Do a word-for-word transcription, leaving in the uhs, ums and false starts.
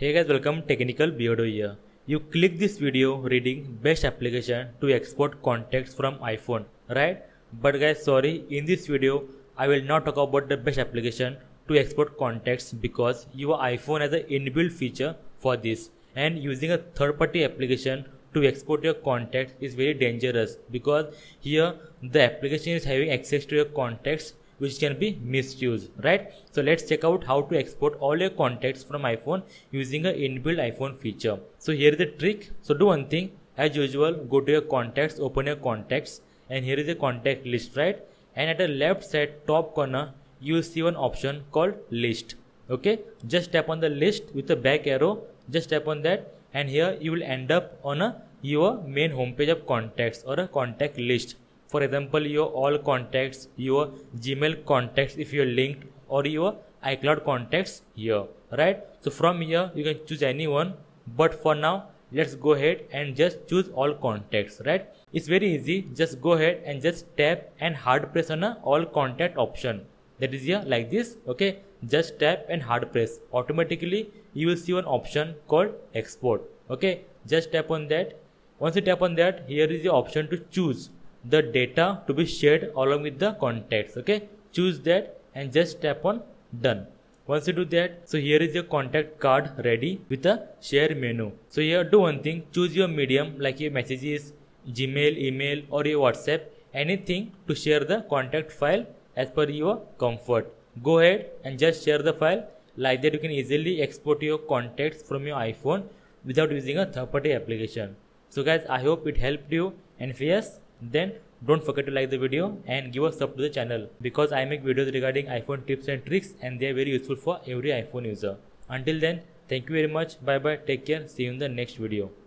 Hey guys, welcome Technical Beardo here. You click this video reading best application to export contacts from iPhone, right? But guys, sorry, in this video I will not talk about the best application to export contacts because your iPhone has an inbuilt feature for this, and using a third-party application to export your contacts is very dangerous because here the application is having access to your contacts which can be misused, right? So let's check out how to export all your contacts from iPhone using an inbuilt iPhone feature. So here is the trick. So do one thing, as usual, go to your contacts, open your contacts, and here is the contact list, right? And at the left side top corner you will see one option called list. Okay, just tap on the list with the back arrow, just tap on that, and here you will end up on a your main homepage of contacts or a contact list. For example, your all contacts, your Gmail contacts if you're linked, or your iCloud contacts here, right? So from here you can choose anyone, but for now let's go ahead and just choose all contacts, right? It's very easy. Just go ahead and just tap and hard press on a all contact option. That is here like this. Okay, just tap and hard press. Automatically you will see one option called export. Okay, just tap on that. Once you tap on that, here is the option to choose the data to be shared along with the contacts. Okay, choose that and just tap on done. Once you do that, so here is your contact card ready with a share menu. So here do one thing, choose your medium like your messages, Gmail, email, or your WhatsApp, anything to share the contact file as per your comfort. Go ahead and just share the file. Like that you can easily export your contacts from your iPhone without using a third-party application. So guys, I hope it helped you, and if yes, then don't forget to like the video and give a sub to the channel because I make videos regarding iPhone tips and tricks, and they are very useful for every iPhone user. Until then, thank you very much. Bye bye. Take care. See you in the next video.